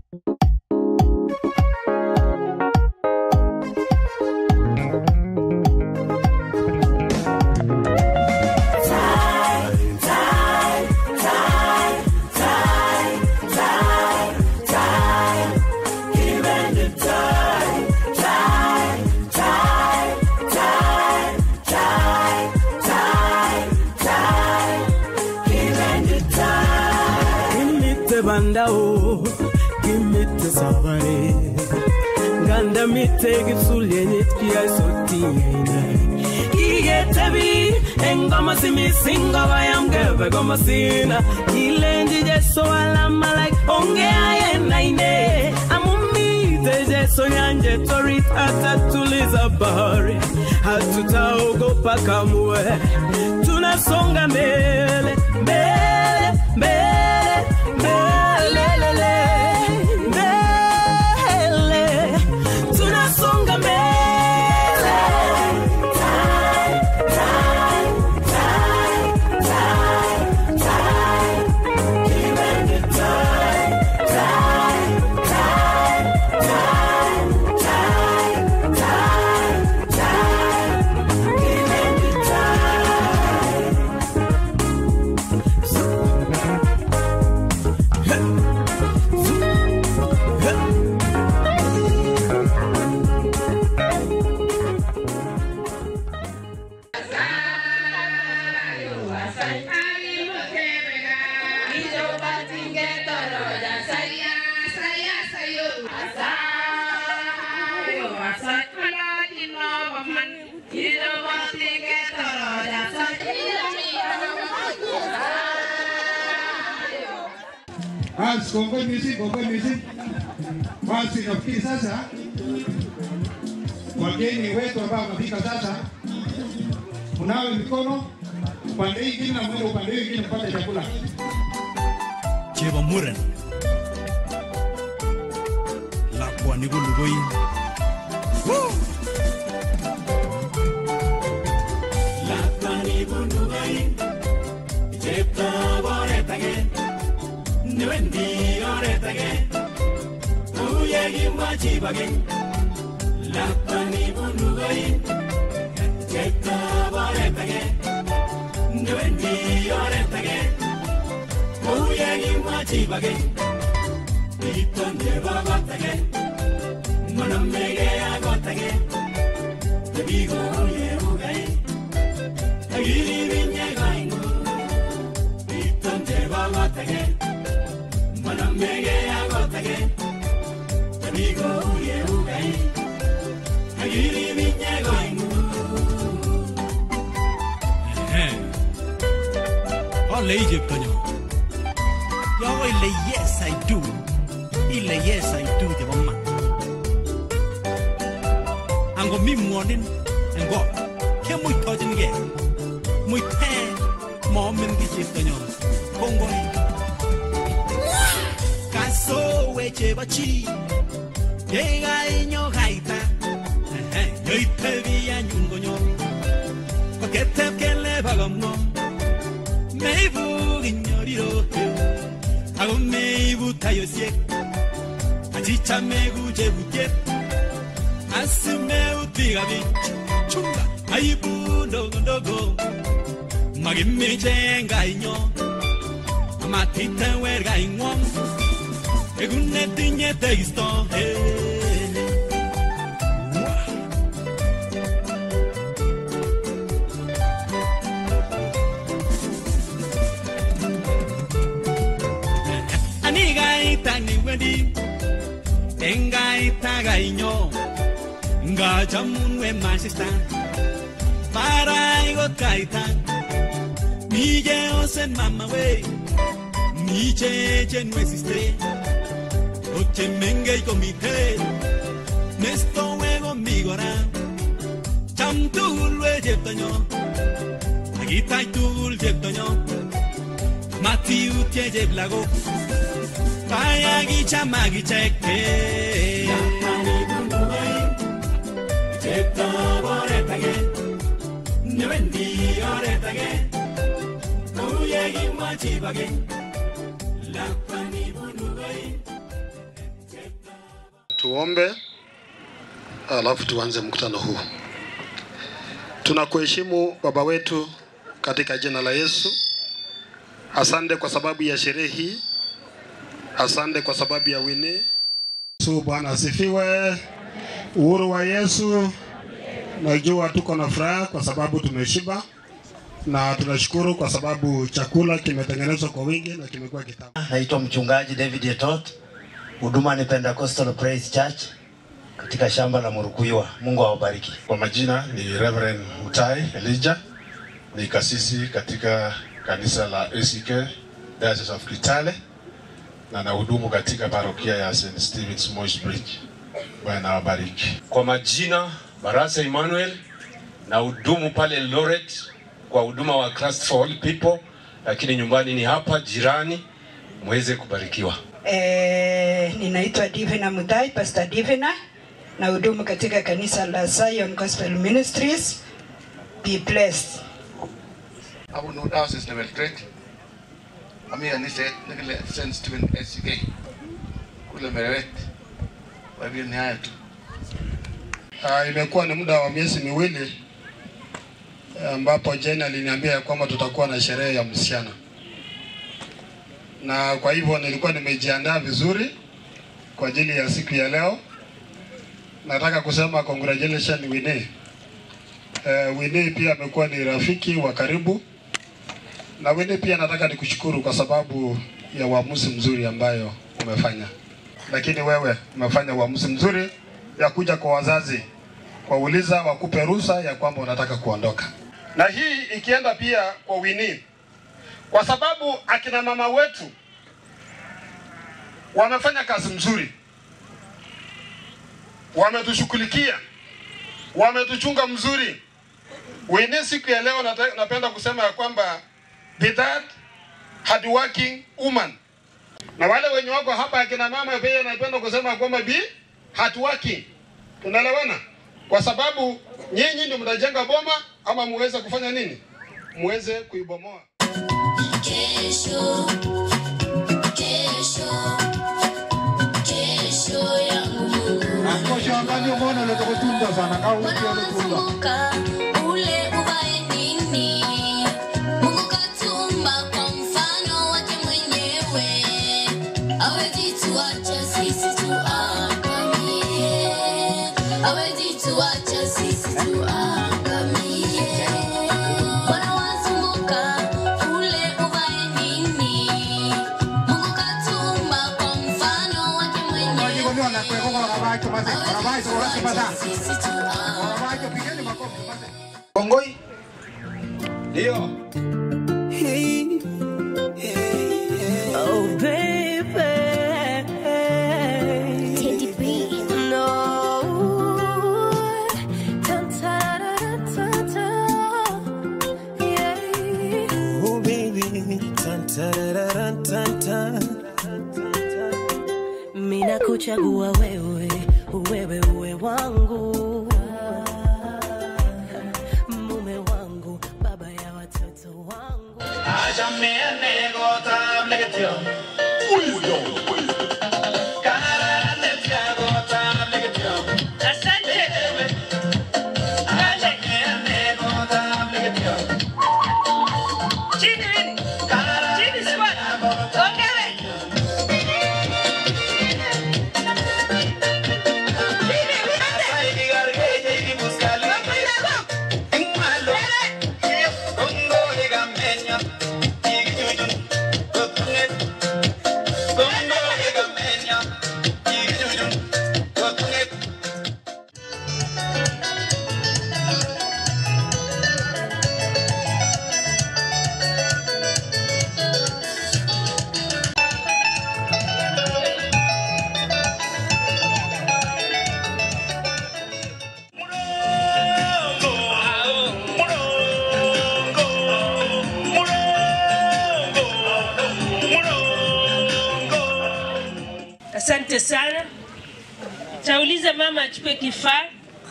Bandao, kimite sabare, ganda mite gipsulyenit kia sotina. Igetabi, engoma simi singa bayam geve goma sina. Ilenji jeso alama like onge ayena ine. Amumi jeso yanje torit atatuliza bahari. Hatuta ogo pakamwe, tunasonga mbele, mbele, mbele. Kongo music. Basi nafikiri sasa wageni wetu ambao wamefika sasa, unawe mikono upande hii na mwende upande hii mpate chakula. Cheba Muren. La kwa nigulugoi. La kwa nigulugoi. Cheba boretage. Nwendi oretage. Uyegi machibage. La kwa nigulugoi. Cheba boretage. Nwendi oretage. Uyegi machibage. Itonde babatage. Manamege agotage. Tebigo ye ugai. Agiri vinye gaingu. Itonde babatage. Manamege agotage. Tebigo ye ugai. Agiri vinye gaingu. All Egypt on you. Yes I do. Yes I do the mama. Ango mi morning and go. Can we touch again? We can mom and get it on you. Congo. Caso weche bachi. Llega en yo gaita. Yo te vi a ñungoño. Porque te que le vagamo. Me bu ignoriro. Hago me butayo siek. Achicha me guje buket. Asume utigabi. Chunga. Aibu ndogo. Magime jenga inyo. Amatita werga inwong. Egune tinye te isto. Engai tagaiño Ngajamun we masista Para igo kaita Mije osen mama we Mije no existe Oche menge y comité Nesto huevo migora Chamtul we jetoño Agita y tul jetoño Mati utie jeblago Vaya guicha magi cheque. La mani bunduai. Cheta boretage. Nevendi oretage. Uyegi machibage. La mani bunduai. Tuombe alafu tuanze mkutano huu. Tunakuheshimu Baba wetu katika jina la Yesu. Asante kwa sababu ya sherehe hii. Asante kwa sababu ya Winnie. Bwana asifiwe. Uhuru wa Yesu. Najua tuko na furaha kwa sababu tumeshiba. Na tunashukuru kwa sababu chakula kimetengenezwa kwa wingi na kimekuwa kitamu. Naitwa mchungaji David Etot. Huduma ni Pentecostal Praise Church katika shamba la Murukuywa. Mungu awabariki. Kwa majina ni Reverend Mutai Elijah. Ni kasisi katika kanisa la ACK Diocese of Kitale na nahudumu katika parokia ya St. Stephen's Moi's Bridge. Bwana awabariki. Kwa majina Barasa Emmanuel, nahudumu pale Loret kwa huduma wa Christ for All People, lakini nyumbani ni hapa jirani. Muweze kubarikiwa. Ninaitwa Divina Mutai, Pastor Divina, na hudumu katika kanisa la Zion Gospel Ministries. Be blessed. Abu no Diocese level 3. Ami anise nikile St. Stephen SK. Kule Merewet. Wabi ni haya tu. Imekuwa ni muda wa miezi miwili ambapo Jane aliniambia kwamba tutakuwa na sherehe ya msichana. Na kwa hivyo nilikuwa nimejiandaa vizuri kwa ajili ya siku ya leo. Nataka kusema congratulations Winnie. Winnie pia amekuwa ni rafiki wa karibu. Na Winnie pia nataka nikushukuru kwa sababu ya uamuzi mzuri ambayo umefanya. Lakini wewe umefanya uamuzi mzuri ya kuja kwa wazazi kuuliza wakupe ruhusa ya kwamba unataka kuondoka. Na hii ikienda pia kwa Winnie. Kwa sababu akina mama wetu wamefanya kazi mzuri. Wametushughulikia. Wametuchunga mzuri. Winnie siku ya leo napenda kusema ya kwamba be that hardworking woman. Na wale wenye wako hapa akina mama pia napenda kusema kwamba be hardworking. Tunaelewana? Kwa sababu nyinyi ndio mtajenga boma ama muweze kufanya nini? Muweze kuibomoa. Kesho yangu Mungu. Akosho anganyo mbona leo tukutunda sana kau ukitunda. Ule ubaye nini? Mungu katumba kwa mfano wake mwenyewe. Hawezi tuacha sisi tuangamie. Hawezi tuacha sisi tuangamie. Bwana wazunguka ule ubaye nini? Mungu katumba kwa mfano wake mwenyewe. Kongoi. Ndio. Oh baby. Teddy B. No. Yeah. Oh baby. Mina kuchagua wewe, wewe uwe wangu, mume wangu, baba ya watoto wangu. Acha mene gota mlegetio. Cara netia gota mlegetio. Asante. Acha mene gota mlegetio. Chini. Chini squad. Okay. Asante sana. Tauliza mama achukue kifaa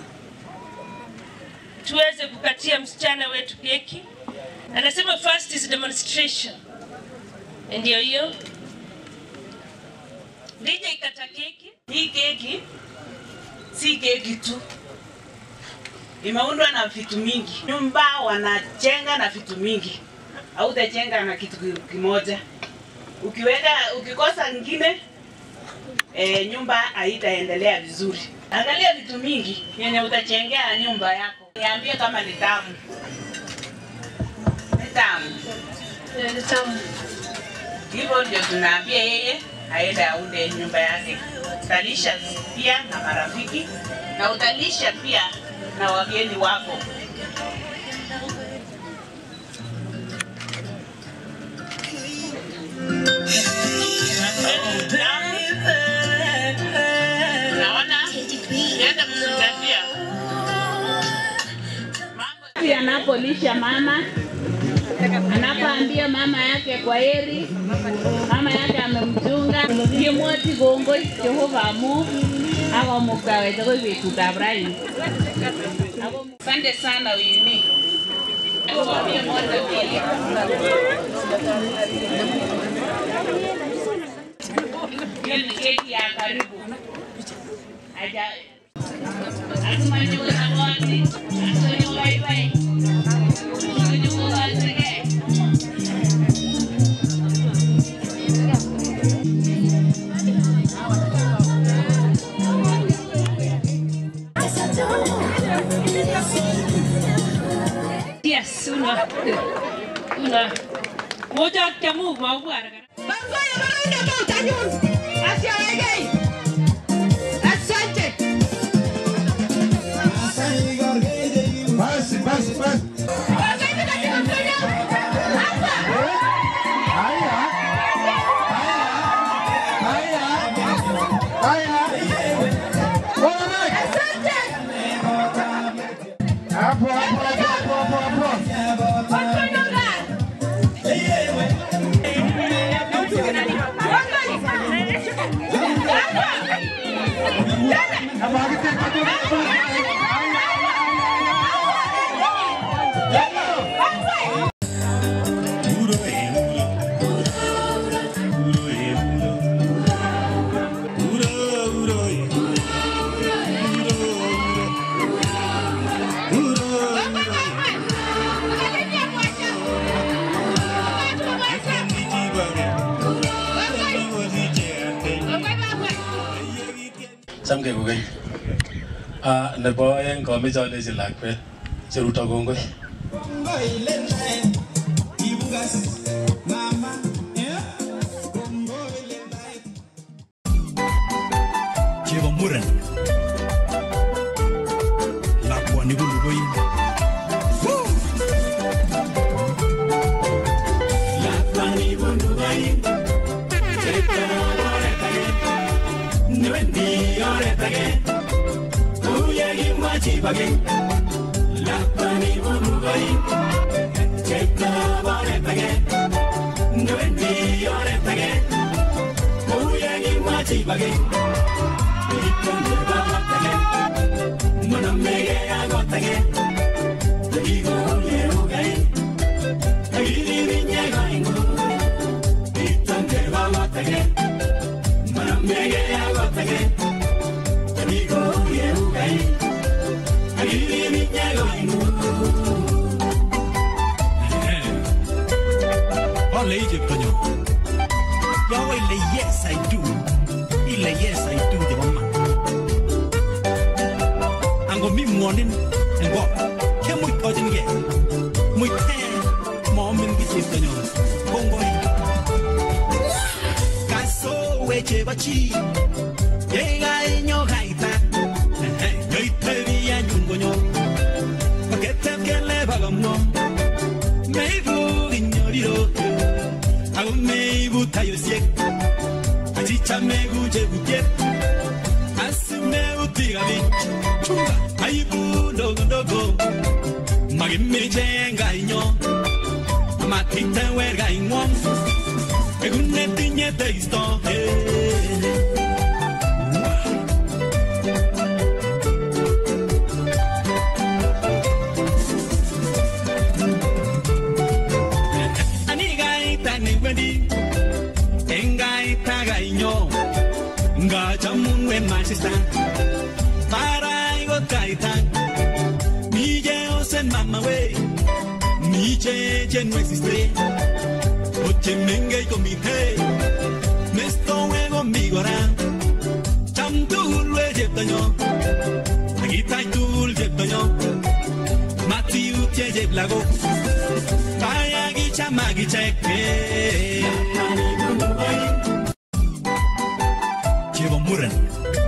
tuweze kukatia msichana wetu keki. Anasema first is demonstration. Ndio hiyo. DJ kata keki. Hii keki si keki tu. Imeundwa na vitu mingi. Nyumba wanajenga na vitu mingi. Au utajenga na kitu kimoja. Ukikosa nyingine nyumba haitaendelea vizuri. Angalia vitu mingi yenye utachengea nyumba yako. Niambie kama ni tamu. Ni tamu. Ni tamu. Hivyo ndio tunaambia yeye aende aunde nyumba yake. Utalisha pia na marafiki na utalisha pia na wageni wako. Anapolisha mama, anapoambia mama yake kwa heri, mama yake amemchunga, kimwoti gongoi Jehova amu, ako mukawe tako vitu tabrahi. Asante sana Winnie. Hiyo ni keki ya karibu. Aja. Asumani unawati. Asumani bye. Yes, una. Moja kamu mau buat. Bangga ya baru dah tahu tanyun. Asyik lagi. Asante. Bas. Samge gugai. Nebo yang kami jauh si lakwet, ceruta gongoi. Jewa muran. Lakwa ni gulugoi. Lakwa ni gulugoi. Nwendi oretage, uyagi machibage, lapani bunugai, cheta oretage, nwendi oretage, uyagi machibage, ikonde batage, monamege agotage, digo yerugai, agiri vinyega ingu, ikonde batage. Mege agotage, amigo yerugai, agiri vinyego ingu. Ole Egypt kanyo. Yahweh le yes I do. Ile yes I do the mama. Ango mi morning and go. Kemu tojin ge. Muy ten. Mom in this kanyo. Kongo. Weche bachi llega inyo gaita yo itebia nyungonyo pakete kele bagomno meibu inyoriro ago meibu tayo siek achicha megu jebutie asime utigabi chunga aibu dogo magimi jenga inyo matite werga inwom Egunne tiñe de historia. Aniga ita ni wedi, enga ita gaño, munwe masista para igo kaitan nije osen mama we nije je no existe oche menge comité nesto ego migora chamtul we jetaño agita tul jetaño mati utie jeblago vaya gicha magicheke Llevo muran